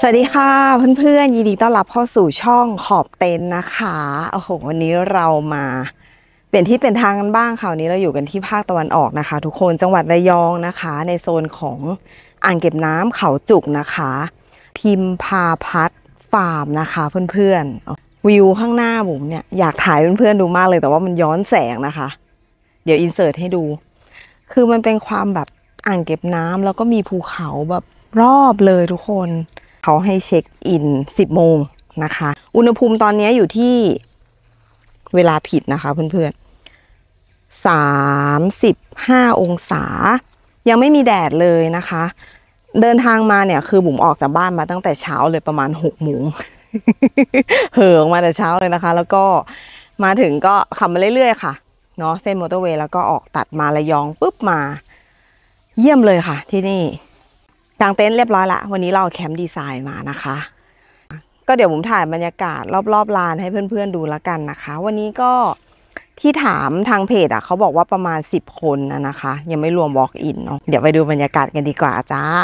สวัสดีค่ะเพื่อนๆยินดีต้อนรับเข้าสู่ช่องขอบเต็นท์นะคะโอ้โหวันนี้เรามาเปลี่ยนที่เป็นทางกันบ้างค่ะวันนี้เราอยู่กันที่ภาคตะวันออกนะคะทุกคนจังหวัดระยองนะคะในโซนของอ่างเก็บน้ำเขาจุกนะคะพิมพาพัฒน์ฟาร์มนะคะเพื่อนๆวิวข้างหน้าผมเนี่ยอยากถ่ายเพื่อนๆดูมากเลยแต่ว่ามันย้อนแสงนะคะเดี๋ยวอินเสิร์ตให้ดูคือมันเป็นความแบบอ่างเก็บน้ำแล้วก็มีภูเขาแบบรอบเลยทุกคนเขาให้เช็คอิน10 โมงนะคะอุณหภูมิตอนนี้อยู่ที่เวลาผิดนะคะเพื่อนๆ35 องศายังไม่มีแดดเลยนะคะเดินทางมาเนี่ยคือบุ๋มออกจากบ้านมาตั้งแต่เช้าเลยประมาณ6 โมง เหิงมาแต่เช้าเลยนะคะแล้วก็มาถึงก็ขับมาเรื่อยๆค่ะเนาะเส้นมอเตอร์เวย์แล้วก็ออกตัดมาระยองปุ๊บมาเยี่ยมเลยค่ะที่นี่กางเต็นท์เรียบร้อยละวันนี้เราแคมป์ดีไซน์มานะคะก็เดี๋ยวผมถ่ายบรรยากาศรอบๆลานให้เพื่อนๆดูแล้วกันนะคะวันนี้ก็ที่ถามทางเพจเขาบอกว่าประมาณ10 คนนะคะยังไม่รวม walk in เนาะเดี๋ยวไปดูบรรยากาศกันดีกว่าจ้า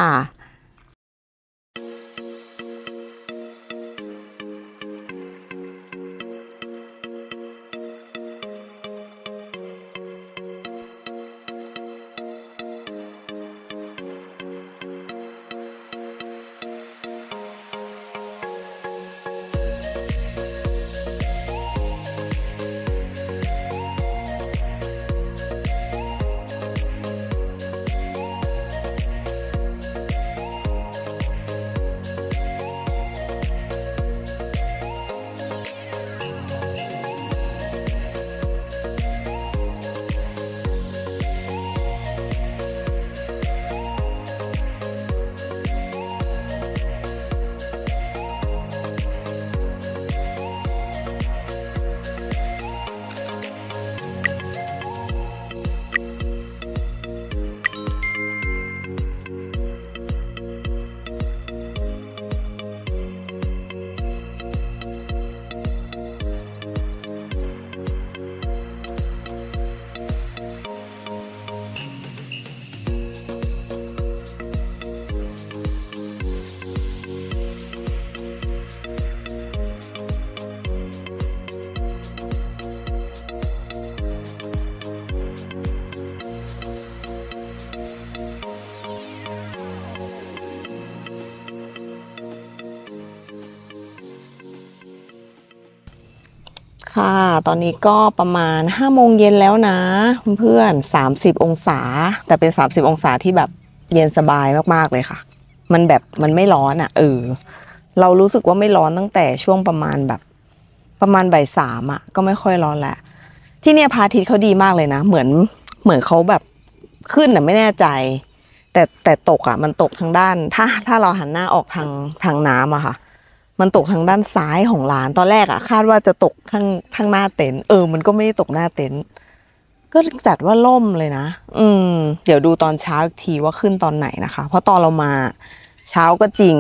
ค่ะตอนนี้ก็ประมาณ5 โมงเย็นแล้วนะเพื่อน30 องศาแต่เป็น30 องศาที่แบบเย็นสบายมากๆเลยค่ะมันแบบมันไม่ร้อนอ่ะเรารู้สึกว่าไม่ร้อนตั้งแต่ช่วงประมาณบ่าย 3อ่ะก็ไม่ค่อยร้อนแล้วที่เนี่ยพระอาทิตย์เขาดีมากเลยนะเหมือนเขาแบบขึ้นอ่ะไม่แน่ใจแต่ตกอ่ะมันตกทางด้านถ้าเราหันหน้าออกทางน้ำอะค่ะมันตกทางด้านซ้ายของร้านตอนแรกอะคาดว่าจะตกข้างหน้าเต็นท์มันก็ไม่ได้ตกหน้าเต็นท์ก็จัดว่าล่มเลยนะเดี๋ยวดูตอนเช้าอีกทีว่าขึ้นตอนไหนนะคะเพราะตอนเรามาเช้าก็จริง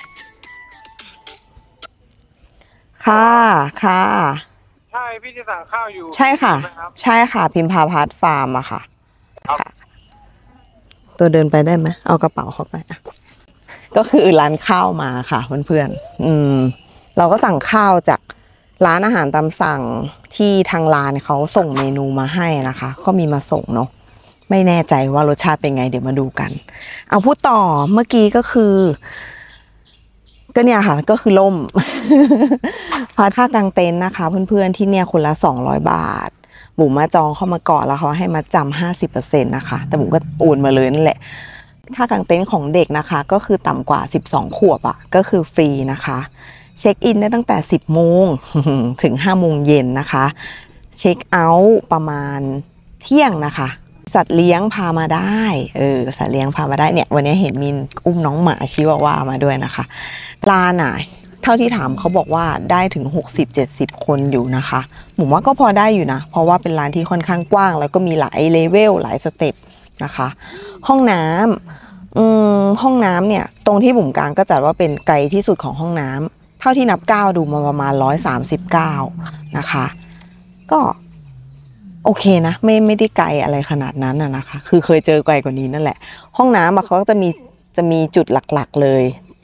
ค่ะใช่พี่จะสั่งข้าวอยู่ใช่ค่ะใช่ค่ะพิมพาพัฒน์ฟาร์มอะค่ะตัวเดินไปได้ไหมเอากระเป๋าเข้าไปอะก็คือร้านข้าวมาค่ะเพื่อนๆเราก็สั่งข้าวจากร้านอาหารตามสั่งที่ทางร้านเขาส่งเมนูมาให้นะคะก็มีมาส่งเนาะไม่แน่ใจว่ารสชาติเป็นไงเดี๋ยวมาดูกันเอาพูดต่อเมื่อกี้ก็คือก็เนี่ยค่ะก็คือล่ม พาค่ากางเต็นท์นะคะเพื่อนๆที่เนี่ยคนละ200 บาทบุ๋มมาจองเข้ามาก่อนแล้วเขาให้มาจำ50%นะคะแต่บุ๋มก็โอนมาเลยนั่นแหละค่ากางเต็นท์ของเด็กนะคะก็คือต่ำกว่า12 ขวบอะก็คือฟรีนะคะเช็คอินได้ตั้งแต่10 โมง ถึง5 โมงเย็นนะคะเช็คเอาท์ประมาณเที่ยงนะคะสัตว์เลี้ยงพามาได้สัตว์เลี้ยงพามาได้เนี่ยวันนี้เห็นมีอุ้มน้องหมาชิวาว่ามาด้วยนะคะลานอ่ะเท่าที่ถามเขาบอกว่าได้ถึง60-70 คนอยู่นะคะผมว่าก็พอได้อยู่นะเพราะว่าเป็นร้านที่ค่อนข้างกว้างแล้วก็มีหลายเลเวลหลายสเต็ปนะคะห้องน้ำห้องน้ำเนี่ยตรงที่บุ๋มกลางก็จัดว่าเป็นไกลที่สุดของห้องน้ำเท่าที่นับก้าวดูมาประมาณ139นะคะก็โอเคนะไม่ได้ไกลอะไรขนาดนั้นนะคะคือเคยเจอไกลกว่านี้นั่นแหละห้องน้ำเขาก็จะมีจุดหลักๆเลย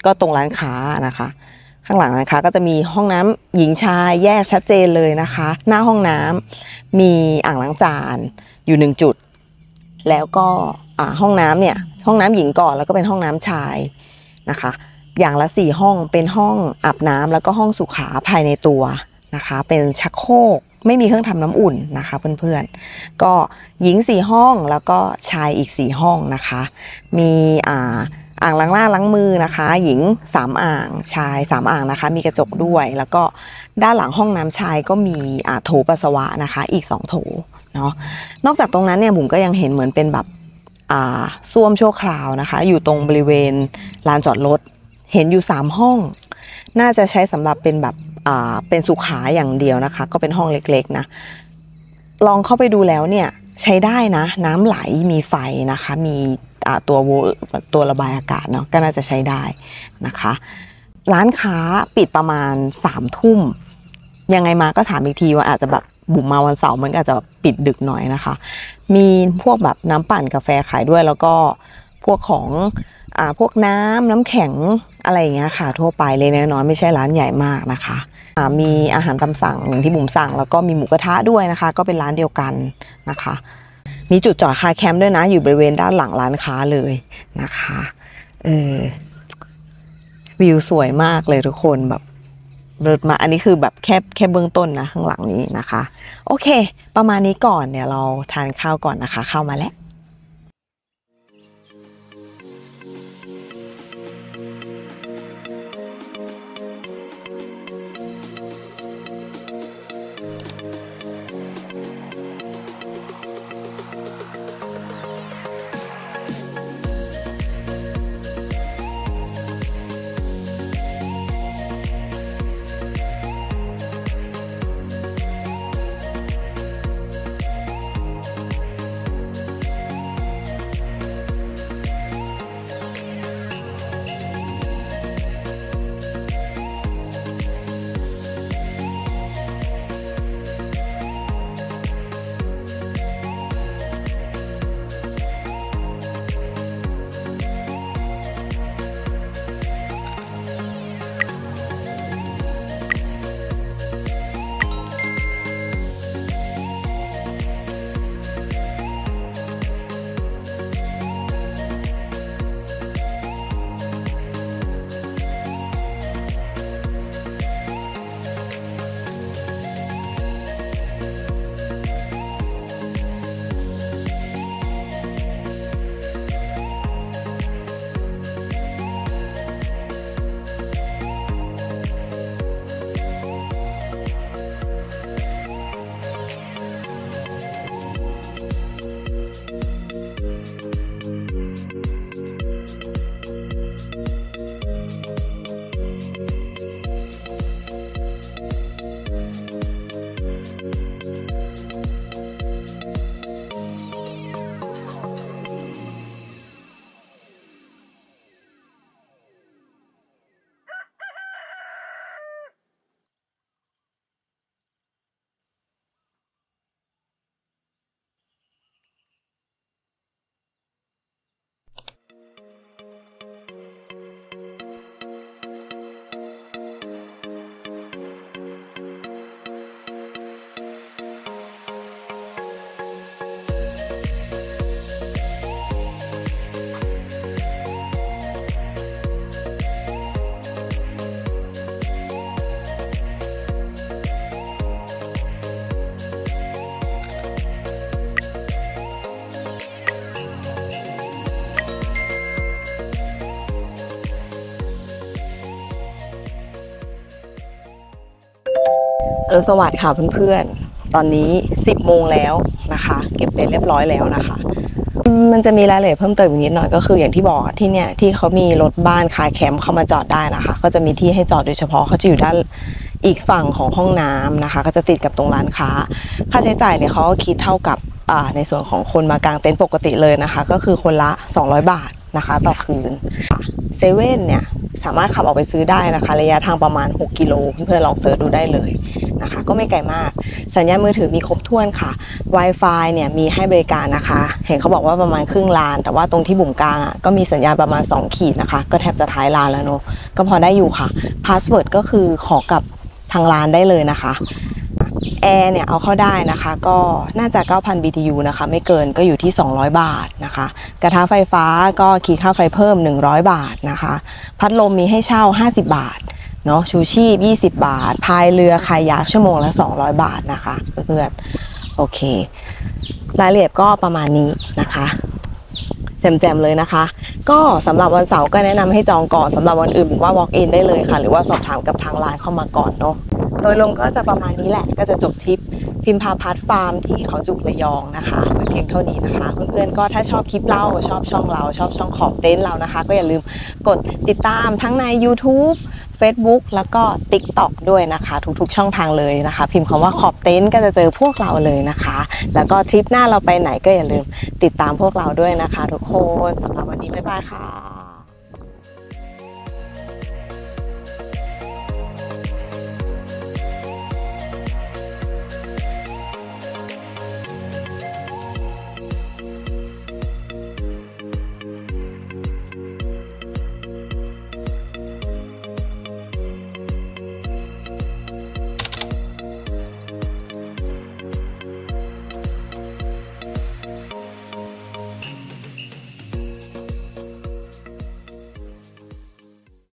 ก็ตรงร้านค้านะคะ ข้างหลังร้านค้าก็จะมีห้องน้ำหญิงชายแยกชัดเจนเลยนะคะ หน้าห้องน้ำมีอ่างล้างจานอยู่1จุดแล้วก็ห้องน้ำเนี่ยห้องน้ำหญิงก่อนแล้วก็เป็นห้องน้ำชายนะคะอย่างละ4ห้องเป็นห้องอาบน้ำแล้วก็ห้องสุขาภายในตัวนะคะเป็นชักโครกไม่มีเครื่องทำน้ำอุ่นนะคะเพื่อนๆก็หญิง4ห้องแล้วก็ชายอีก4ห้องนะคะมีอ่างล้างหน้าล้างมือนะคะหญิง3อ่างชาย3อ่างนะคะมีกระจกด้วยแล้วก็ด้านหลังห้องน้ำชายก็มีโถปัสสาวะนะคะอีก2โถเนาะนอกจากตรงนั้นเนี่ยบุ๋มก็ยังเห็นเหมือนเป็นแบบส้วมชั่วคราวนะคะอยู่ตรงบริเวณลานจอดรถเห็นอยู่3ห้องน่าจะใช้สำหรับเป็นแบบเป็นสุขาอย่างเดียวนะคะก็เป็นห้องเล็กๆนะลองเข้าไปดูแล้วเนี่ยใช้ได้นะน้ำไหลมีไฟนะคะมีตัวระบายอากาศเนาะก็น่าจะใช้ได้นะคะร้านค้าปิดประมาณ3 ทุ่มยังไงมาก็ถามอีกทีว่าอาจจะแบบบุ๋มมาวันเสาร์มันก็อาจจะปิดดึกหน่อยนะคะมีพวกแบบน้ำปั่นกาแฟขายด้วยแล้วก็พวกของพวกน้ำแข็งอะไรอย่างเงี้ยค่ะทั่วไปเลยน้อยๆไม่ใช่ร้านใหญ่มากนะคะมีอาหารตามสั่งอย่างที่บุ๋มสั่งแล้วก็มีหมูกระทะด้วยนะคะก็เป็นร้านเดียวกันนะคะมีจุดจอดคาร์แคมป์ด้วยนะอยู่บริเวณด้านหลังร้านค้าเลยนะคะวิวสวยมากเลยทุกคนแบบเลิศมาอันนี้คือแบบแค่เบื้องต้นนะข้างหลังนี้นะคะโอเคประมาณนี้ก่อนเดี๋ยวเราทานข้าวก่อนนะคะเข้ามาแล้วสวัสดีค่ะเพื่อนๆตอนนี้10 โมงแล้วนะคะเก็บเต็นท์เรียบร้อยแล้วนะคะมันจะมีรายละเอียดเพิ่มเติมอีกนิดหน่อยก็คืออย่างที่บอกที่เนี่ยที่เขามีรถบ้านคาร์แคมป์เข้ามาจอดได้นะคะก็จะมีที่ให้จอดโดยเฉพาะเขาจะอยู่ด้านอีกฝั่งของห้องน้ำนะคะก็จะติดกับตรงร้านค้าค่าใช้จ่ายเนี่ยเขาก็คิดเท่ากับในส่วนของคนมากางเต็นท์ปกติเลยนะคะก็คือคนละ200 บาทนะคะต่อคืนเซเว่นเนี่ยสามารถขับออกไปซื้อได้นะคะระยะทางประมาณ6กิโลเพื่อนๆลองเสิร์ชดูได้เลยนะคะก็ไม่ไกลมากสัญญาณมือถือมีครบถ้วนค่ะ Wi-Fi เนี่ยมีให้บริการนะคะเห็นเขาบอกว่าประมาณครึ่งลานแต่ว่าตรงที่บุ่มกลางก็มีสัญญาณประมาณ2ขีดนะคะก็แทบจะท้ายลานแล้วเนาะก็พอได้อยู่ค่ะพาสเวิร์ดก็คือขอกับทางร้านได้เลยนะคะแอร์เนี่ยเอาเข้าได้นะคะก็น่าจะ 9,000 BTU นะคะไม่เกินก็อยู่ที่200 บาทนะคะกระทะไฟฟ้าก็คิดค่าไฟเพิ่ม100 บาทนะคะพัดลมมีให้เช่า50 บาทเนาะชูชีพ20 บาทพายเรือคายักชั่วโมงละ200 บาทนะคะเพื่อนๆโอเครายละเอียดก็ประมาณนี้นะคะแจ่มๆเลยนะคะก็สำหรับวันเสาร์ก็แนะนำให้จองก่อนสำหรับวันอื่นผมว่า walk in ได้เลยค่ะหรือว่าสอบถามกับทางไลน์เข้ามาก่อนเนาะโดยรวมก็จะประมาณนี้แหละก็จะจบทริปพิมพาพัฒน์ฟาร์มที่เขาจุกระยองนะคะเพียงเท่านี้นะคะเพื่อนๆก็ถ้าชอบคลิปเราชอบช่องเราชอบช่องขอบเต็นท์เรานะคะก็อย่าลืมกดติดตามทั้งใน YouTube Facebook แล้วก็ TikTok ด้วยนะคะทุกๆช่องทางเลยนะคะพิมพ์คำว่าขอบเต็นท์ก็จะเจอพวกเราเลยนะคะแล้วก็ทริปหน้าเราไปไหนก็อย่าลืมติดตามพวกเราด้วยนะคะทุกคนสำหรับวันนี้บ๊ายบายค่ะ